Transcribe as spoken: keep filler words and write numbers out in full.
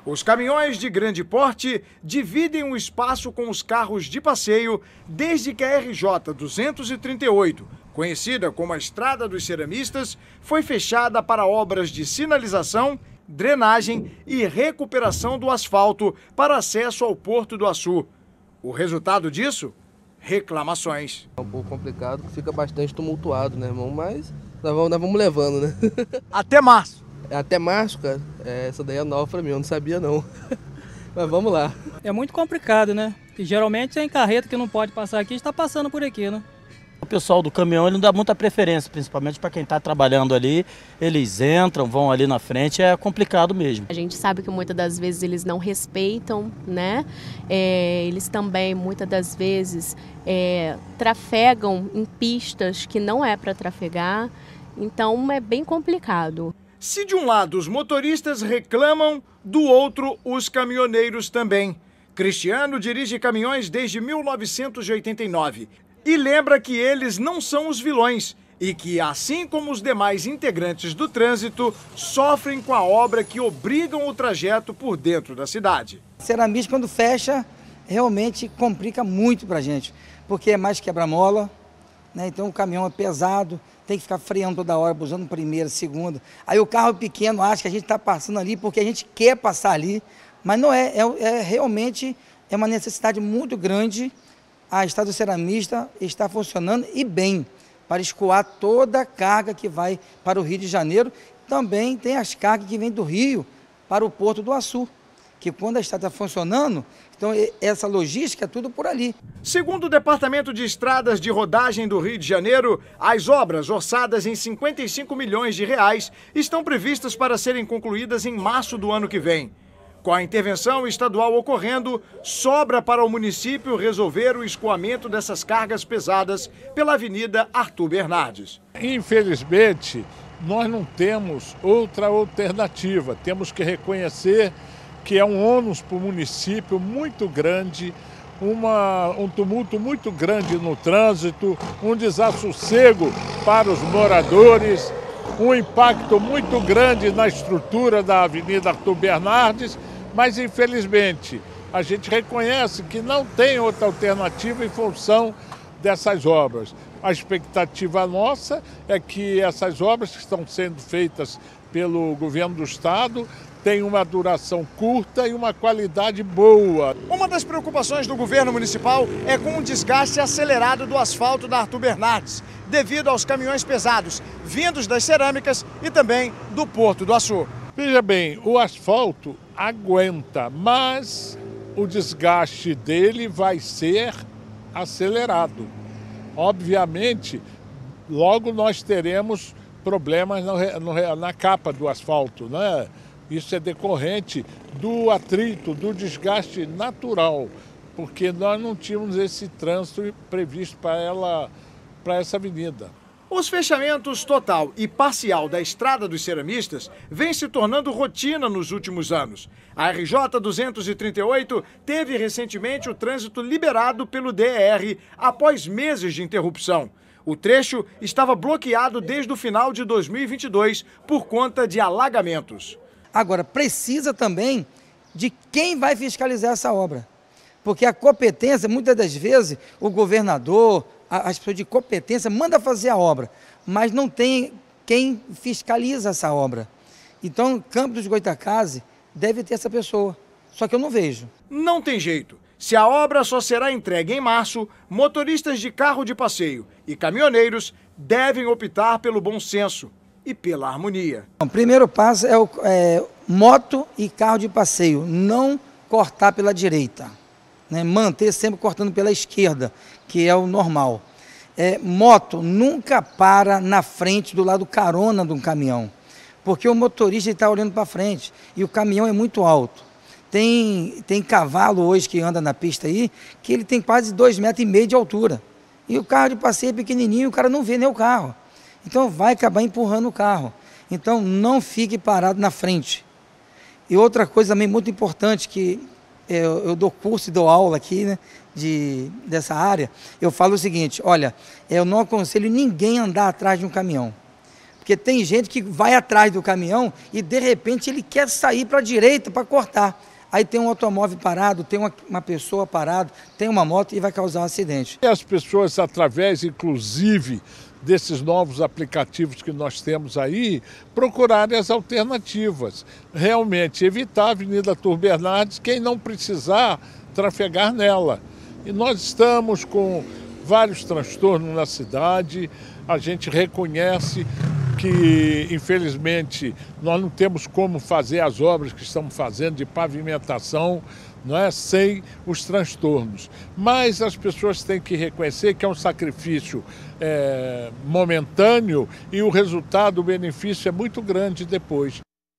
Os caminhões de grande porte dividem o espaço com os carros de passeio desde que a R J duzentos e trinta e oito, conhecida como a Estrada dos Ceramistas, foi fechada para obras de sinalização, drenagem e recuperação do asfalto para acesso ao Porto do Açu. O resultado disso? Reclamações. É um pouco complicado, fica bastante tumultuado, né, irmão? Mas nós vamos, nós vamos levando, né? Até março. Até março, cara, é, essa daí é nova pra mim, eu não sabia não. Mas vamos lá. É muito complicado, né? E geralmente tem carreta que não pode passar aqui, está passando por aqui, né? O pessoal do caminhão ele não dá muita preferência, principalmente para quem está trabalhando ali. Eles entram, vão ali na frente, é complicado mesmo. A gente sabe que muitas das vezes eles não respeitam, né? É, eles também, muitas das vezes, é, trafegam em pistas que não é para trafegar. Então é bem complicado. Se de um lado os motoristas reclamam, do outro os caminhoneiros também. Cristiano dirige caminhões desde mil novecentos e oitenta e nove e lembra que eles não são os vilões e que, assim como os demais integrantes do trânsito, sofrem com a obra que obrigam o trajeto por dentro da cidade. Ceramista, quando fecha, realmente complica muito para a gente, porque é mais quebra-mola, né? Então o caminhão é pesado, tem que ficar freando toda hora, usando primeira, segunda. Aí o carro pequeno acha que a gente está passando ali porque a gente quer passar ali, mas não é, é, é realmente é uma necessidade muito grande. A Estrada do Ceramista está funcionando e bem, para escoar toda a carga que vai para o Rio de Janeiro. Também tem as cargas que vêm do Rio para o Porto do Açu, que quando a estrada está funcionando, então essa logística é tudo por ali. Segundo o Departamento de Estradas de Rodagem do Rio de Janeiro, as obras, orçadas em cinquenta e cinco milhões de reais, estão previstas para serem concluídas em março do ano que vem. Com a intervenção estadual ocorrendo, sobra para o município resolver o escoamento dessas cargas pesadas pela Avenida Arthur Bernardes. Infelizmente, nós não temos outra alternativa. Temos que reconhecer que é um ônus para o município muito grande, uma, um tumulto muito grande no trânsito, um desassossego para os moradores, um impacto muito grande na estrutura da Avenida Arthur Bernardes, mas infelizmente a gente reconhece que não tem outra alternativa em função dessas obras. A expectativa nossa é que essas obras que estão sendo feitas pelo governo do estado tem uma duração curta e uma qualidade boa. Uma das preocupações do governo municipal é com o desgaste acelerado do asfalto da Arthur Bernardes, devido aos caminhões pesados, vindos das cerâmicas e também do Porto do Açu. Veja bem, o asfalto aguenta, mas o desgaste dele vai ser acelerado. Obviamente, logo nós teremos problemas na, na capa do asfalto, né? Isso é decorrente do atrito, do desgaste natural, porque nós não tínhamos esse trânsito previsto para ela, para essa avenida. Os fechamentos total e parcial da Estrada dos Ceramistas vem se tornando rotina nos últimos anos. A R J duzentos e trinta e oito teve recentemente o trânsito liberado pelo D E R após meses de interrupção. O trecho estava bloqueado desde o final de dois mil e vinte e dois por conta de alagamentos. Agora, precisa também de quem vai fiscalizar essa obra, porque a competência, muitas das vezes, o governador, as pessoas de competência mandam fazer a obra, mas não tem quem fiscaliza essa obra. Então, Campos dos Goytacazes deve ter essa pessoa, só que eu não vejo. Não tem jeito. Se a obra só será entregue em março, motoristas de carro de passeio e caminhoneiros devem optar pelo bom senso e pela harmonia. O primeiro passo é, o, é moto e carro de passeio, não cortar pela direita, né? Manter sempre cortando pela esquerda, que é o normal. É, moto nunca para na frente do lado carona de um caminhão, porque o motorista está olhando para frente e o caminhão é muito alto. Tem, tem cavalo hoje que anda na pista aí, que ele tem quase dois metros e meio de altura. E o carro de passeio é pequenininho e o cara não vê nem o carro. Então vai acabar empurrando o carro. Então não fique parado na frente. E outra coisa também muito importante, que eu, eu dou curso e dou aula aqui, né, de, dessa área, eu falo o seguinte, olha, eu não aconselho ninguém a andar atrás de um caminhão. Porque tem gente que vai atrás do caminhão e, de repente, ele quer sair para a direita para cortar. Aí tem um automóvel parado, tem uma, uma pessoa parada, tem uma moto e vai causar um acidente. E as pessoas, através, inclusive, desses novos aplicativos que nós temos aí, procurarem as alternativas. Realmente evitar a Avenida Arthur Bernardes, quem não precisar trafegar nela. E nós estamos com vários transtornos na cidade, a gente reconhece que, infelizmente, nós não temos como fazer as obras que estamos fazendo de pavimentação, não é, sem os transtornos. Mas as pessoas têm que reconhecer que é um sacrifício é, momentâneo e o resultado, o benefício é muito grande depois.